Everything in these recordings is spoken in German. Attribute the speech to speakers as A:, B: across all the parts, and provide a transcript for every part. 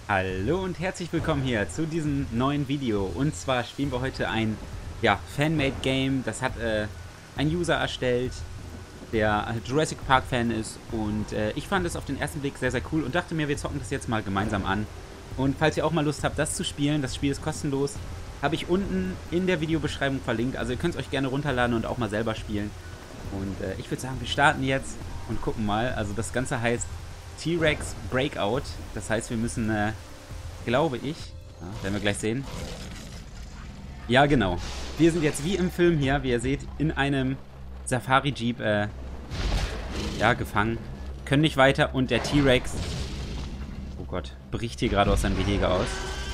A: Hallo und herzlich willkommen hier zu diesem neuen Video. Und zwar spielen wir heute ein Fan-Made-Game. Das hat ein User erstellt, der Jurassic Park-Fan ist. Und ich fand es auf den ersten Blick sehr, sehr cool und dachte mir, wir zocken das jetzt mal gemeinsam an. Und falls ihr auch mal Lust habt, das zu spielen, das Spiel ist kostenlos, habe ich unten in der Videobeschreibung verlinkt. Also ihr könnt es euch gerne runterladen und auch mal selber spielen. Und ich würde sagen, wir starten jetzt und gucken mal. Also das Ganze heißt T-Rex Breakout. Das heißt, wir müssen, glaube ich, werden wir gleich sehen. Ja, genau. Wir sind jetzt wie im Film hier, wie ihr seht, in einem Safari-Jeep, gefangen. Können nicht weiter und der T-Rex, oh Gott, bricht hier gerade aus seinem Gehege aus.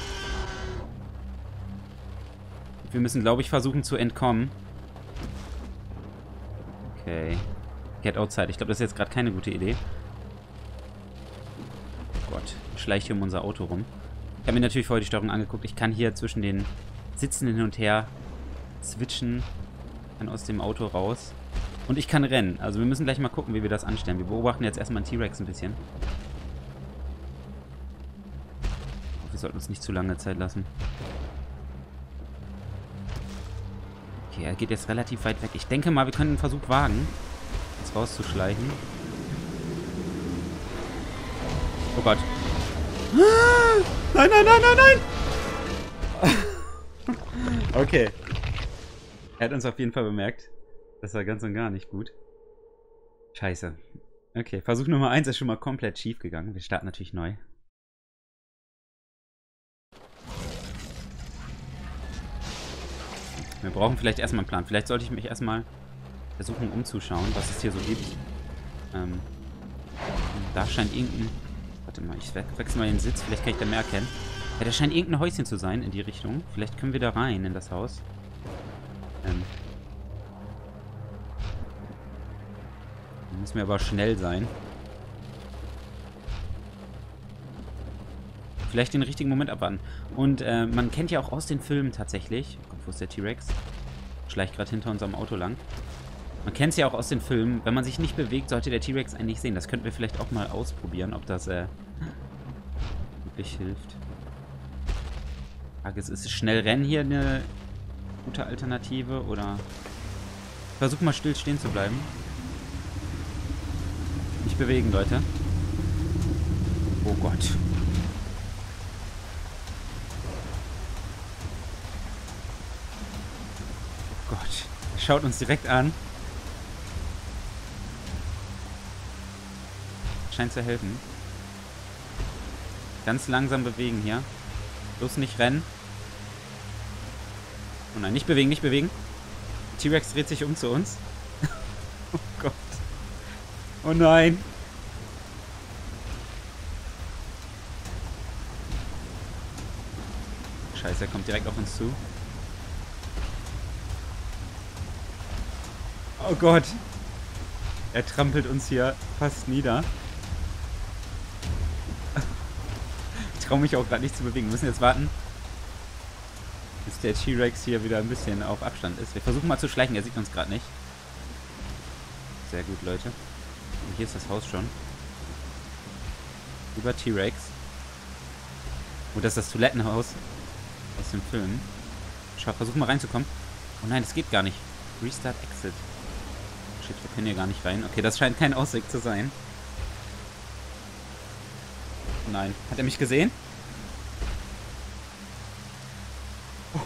A: Wir müssen, glaube ich, versuchen zu entkommen. Okay. Get outside. Ich glaube, das ist jetzt gerade keine gute Idee. Gott, schleicht hier um unser Auto rum. Ich habe mir natürlich vorher die Steuerung angeguckt. Ich kann hier zwischen den Sitzen hin und her switchen. Kann aus dem Auto raus. Und ich kann rennen. Also wir müssen gleich mal gucken, wie wir das anstellen. Wir beobachten jetzt erstmal einen T-Rex ein bisschen. Wir sollten uns nicht zu lange Zeit lassen. Okay, er geht jetzt relativ weit weg. Ich denke mal, wir können einen Versuch wagen, uns rauszuschleichen. Oh Gott. Nein, nein, nein, nein, nein! Okay. Er hat uns auf jeden Fall bemerkt. Das war ganz und gar nicht gut. Scheiße. Okay, Versuch Nummer 1 ist schon mal komplett schief gegangen. Wir starten natürlich neu. Wir brauchen vielleicht erstmal einen Plan. Vielleicht sollte ich mich erstmal versuchen umzuschauen, was es hier so gibt. Da scheint irgendein... Warte mal, ich wechsle mal den Sitz. Vielleicht kann ich da mehr erkennen. Ja, da scheint irgendein Häuschen zu sein in die Richtung. Vielleicht können wir da rein in das Haus. Da müssen wir aber schnell sein. Vielleicht den richtigen Moment abwarten. Und man kennt ja auch aus den Filmen tatsächlich... Oh Gott, wo ist der T-Rex? Schleicht gerade hinter unserem Auto lang. Man kennt es ja auch aus den Filmen. Wenn man sich nicht bewegt, sollte der T-Rex eigentlich sehen. Das könnten wir vielleicht auch mal ausprobieren, ob das wirklich hilft. Frage ist schnell rennen hier eine gute Alternative oder... Versuch mal still stehen zu bleiben. Nicht bewegen, Leute. Oh Gott. Oh Gott. Er schaut uns direkt an. Scheint zu helfen. Ganz langsam bewegen hier. Bloß nicht rennen. Oh nein, nicht bewegen, nicht bewegen. T-Rex dreht sich um zu uns. Oh Gott. Oh nein. Scheiße, er kommt direkt auf uns zu. Oh Gott. Er trampelt uns hier fast nieder. Ich traue mich auch gerade nicht zu bewegen. Wir müssen jetzt warten, bis der T-Rex hier wieder ein bisschen auf Abstand ist. Wir versuchen mal zu schleichen. Er sieht uns gerade nicht. Sehr gut, Leute. Und hier ist das Haus schon. Über T-Rex. Oh, das ist das Toilettenhaus aus dem Film. Versuch mal reinzukommen. Oh nein, das geht gar nicht. Restart Exit. Shit, wir können hier gar nicht rein. Okay, das scheint kein Ausweg zu sein. Nein. Hat er mich gesehen? Oh.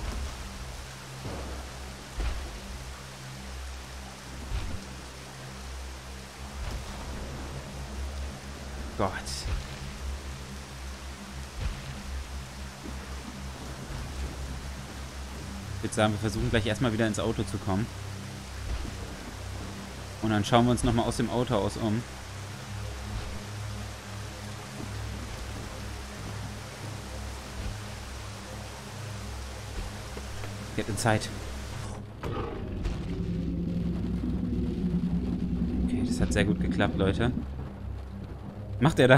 A: Gott. Ich würde sagen, wir versuchen gleich erstmal wieder ins Auto zu kommen. Und dann schauen wir uns nochmal aus dem Auto aus um. Get inside. Okay, das hat sehr gut geklappt, Leute. Macht er da?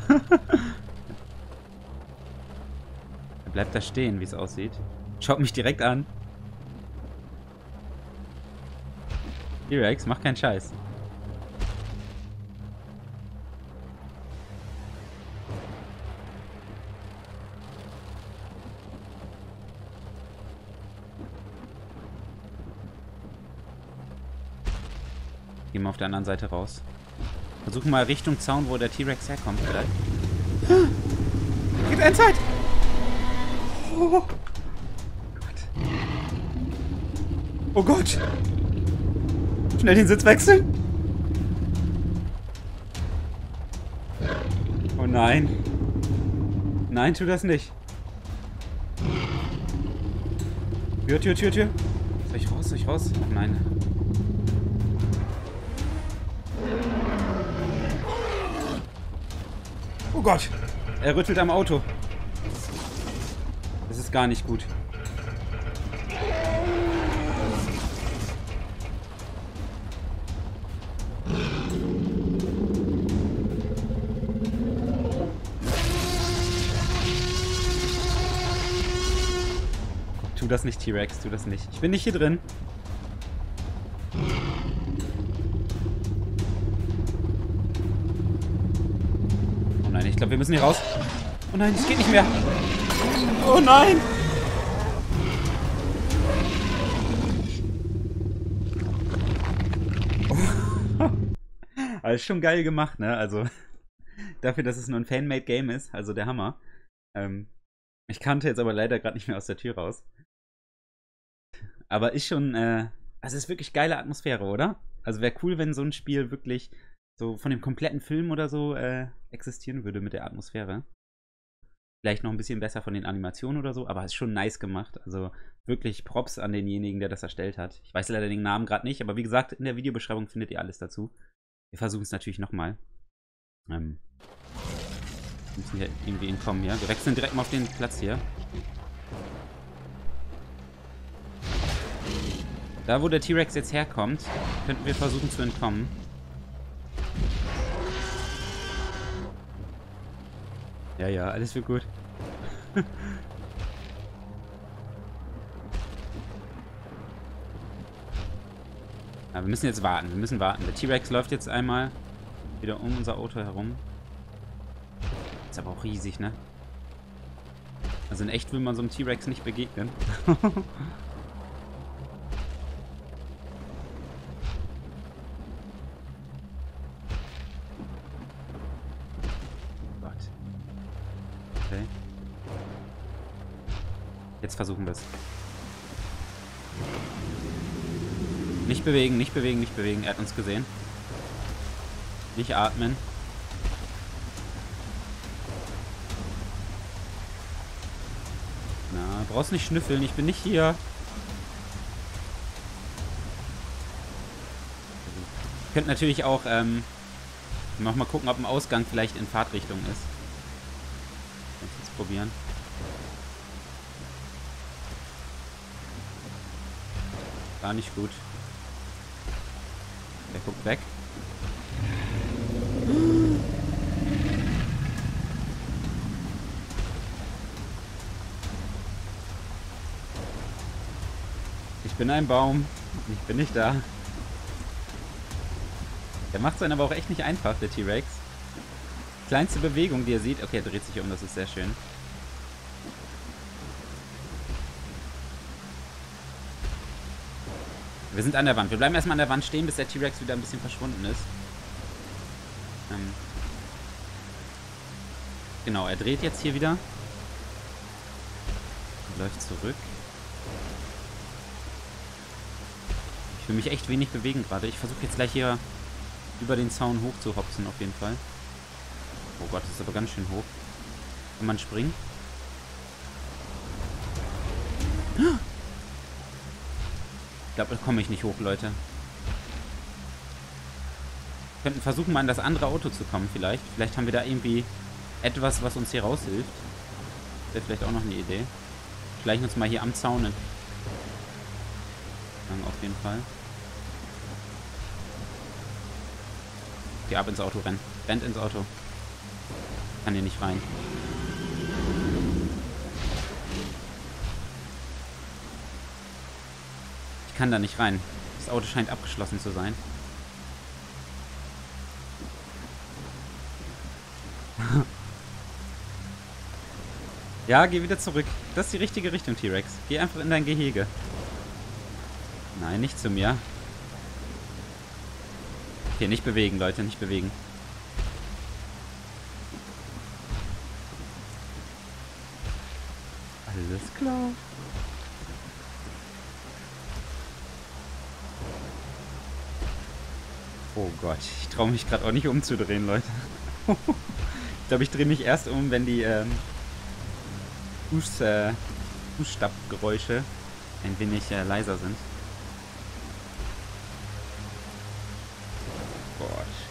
A: Er bleibt da stehen, wie es aussieht. Schaut mich direkt an. T-Rex, mach keinen Scheiß. Gehen wir auf der anderen Seite raus. Versuchen mal Richtung Zaun, wo der T-Rex herkommt vielleicht. Gibt Endzeit! Oh Gott. Oh Gott! Schnell den Sitz wechseln! Oh nein. Nein, tu das nicht. Tür. Soll ich raus? Oh nein. Oh Gott. Er rüttelt am Auto. Das ist gar nicht gut. Tu das nicht, T-Rex, tu das nicht. Ich bin nicht hier drin. Oh nein, ich glaube, wir müssen hier raus. Oh nein, es geht nicht mehr. Oh nein. Oh. Also schon geil gemacht, ne? Also dafür, dass es nur ein Fan-Made-Game ist. Also der Hammer. Ich kannte jetzt aber leider gerade nicht mehr aus der Tür raus. Aber ist schon, also es ist wirklich geile Atmosphäre, oder? Also wäre cool, wenn so ein Spiel wirklich so von dem kompletten Film oder so existieren würde mit der Atmosphäre. Vielleicht noch ein bisschen besser von den Animationen oder so, aber es ist schon nice gemacht. Also wirklich Props an denjenigen, der das erstellt hat. Ich weiß leider den Namen gerade nicht, aber wie gesagt, in der Videobeschreibung findet ihr alles dazu. Wir versuchen es natürlich nochmal. Wir müssen hier irgendwie entkommen hier. Wir wechseln direkt mal auf den Platz hier. Da, wo der T-Rex jetzt herkommt, könnten wir versuchen zu entkommen. Ja, alles wird gut. Ja, wir müssen jetzt warten. Wir müssen warten. Der T-Rex läuft jetzt einmal wieder um unser Auto herum. Ist aber auch riesig, ne? Also in echt will man so einem T-Rex nicht begegnen. Okay. Jetzt versuchen wir es. Nicht bewegen. Er hat uns gesehen. Nicht atmen. Na, brauchst nicht schnüffeln. Ich bin nicht hier. Ihr könnt natürlich auch noch mal gucken, ob ein Ausgang vielleicht in Fahrtrichtung ist. Jetzt probieren. War nicht gut. Der guckt weg. Ich bin ein Baum. Ich bin nicht da. Der macht es einen aber auch echt nicht einfach, der T-Rex. Kleinste Bewegung, die er sieht. Okay, er dreht sich um, das ist sehr schön. Wir sind an der Wand. Wir bleiben erstmal an der Wand stehen, bis der T-Rex wieder ein bisschen verschwunden ist. Genau, er dreht jetzt hier wieder. Läuft zurück. Ich will mich echt wenig bewegen gerade. Ich versuche jetzt gleich hier über den Zaun hoch zu hopsen, auf jeden Fall. Oh Gott, das ist aber ganz schön hoch. Kann man springen? Ich glaube, da komme ich nicht hoch, Leute. Wir könnten versuchen, mal an das andere Auto zu kommen, vielleicht. Vielleicht haben wir da irgendwie etwas, was uns hier raushilft. Wäre vielleicht auch noch eine Idee. Schleichen uns mal hier am Zaun entlang, auf jeden Fall. Geh ab ins Auto, renn. Rennt ins Auto. Kann hier nicht rein. Ich kann da nicht rein. Das Auto scheint abgeschlossen zu sein. Ja, geh wieder zurück. Das ist die richtige Richtung, T-Rex. Geh einfach in dein Gehege. Nein, nicht zu mir. Okay, nicht bewegen, Leute, nicht bewegen. Alles klar. Oh Gott, ich traue mich gerade auch nicht umzudrehen, Leute. Ich glaube, ich drehe mich erst um, wenn die Fußstapfgeräusche ein wenig leiser sind. Gott.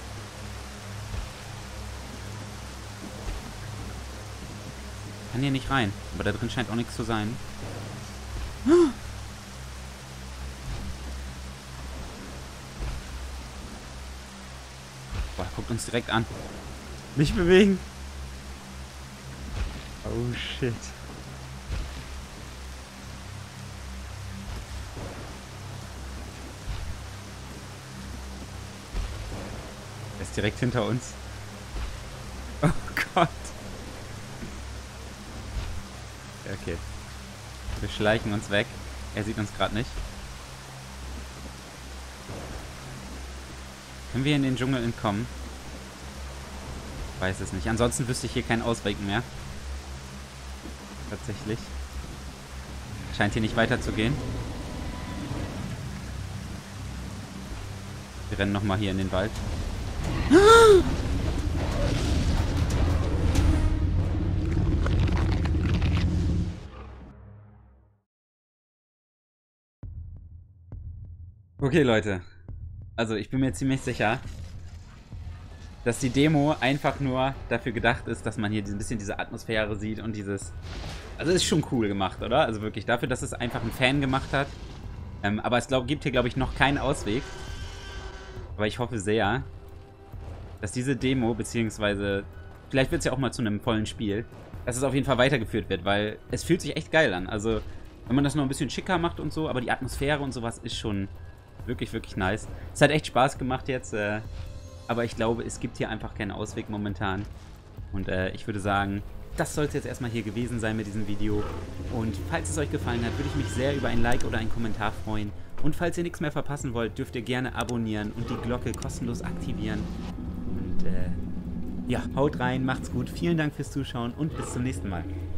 A: Kann hier nicht rein, aber da drin scheint auch nichts zu sein. Boah, guckt uns direkt an. Nicht bewegen. Oh shit. Er ist direkt hinter uns. Oh Gott. Okay. Wir schleichen uns weg. Er sieht uns gerade nicht. Können wir in den Dschungel entkommen? Weiß es nicht. Ansonsten wüsste ich hier keinen Ausweg mehr. Tatsächlich. Scheint hier nicht weiterzugehen. Wir rennen nochmal hier in den Wald. Okay, Leute. Also, ich bin mir ziemlich sicher, dass die Demo einfach nur dafür gedacht ist, dass man hier ein bisschen diese Atmosphäre sieht und dieses... Also, es ist schon cool gemacht, oder? Also wirklich dafür, dass es einfach ein Fan gemacht hat. Aber es gibt hier, glaube ich, noch keinen Ausweg. Aber ich hoffe sehr, dass diese Demo, beziehungsweise... Vielleicht wird es ja auch mal zu einem vollen Spiel, dass es auf jeden Fall weitergeführt wird, weil es fühlt sich echt geil an. Also, wenn man das noch ein bisschen schicker macht und so, aber die Atmosphäre und sowas ist schon wirklich, wirklich nice. Es hat echt Spaß gemacht jetzt, aber ich glaube, es gibt hier einfach keinen Ausweg momentan. Und ich würde sagen, das soll es jetzt erstmal hier gewesen sein mit diesem Video. Und falls es euch gefallen hat, würde ich mich sehr über ein Like oder einen Kommentar freuen. Und falls ihr nichts mehr verpassen wollt, dürft ihr gerne abonnieren und die Glocke kostenlos aktivieren. Und ja, haut rein, macht's gut, vielen Dank fürs Zuschauen und bis zum nächsten Mal.